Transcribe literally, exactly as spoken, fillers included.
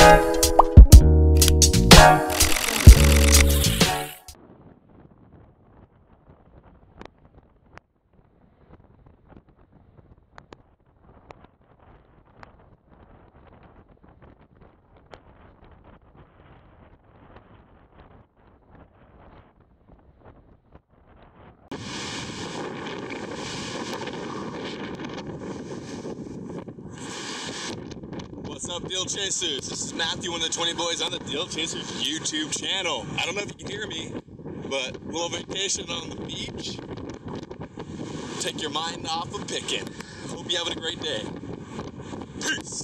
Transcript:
What's up, Deal Chasers? This is Matthew, one of the twenty boys on the Deal Chasers YouTube channel. I don't know if you can hear me, but a little vacation on the beach. Take your mind off of picking. Hope you're having a great day. Peace.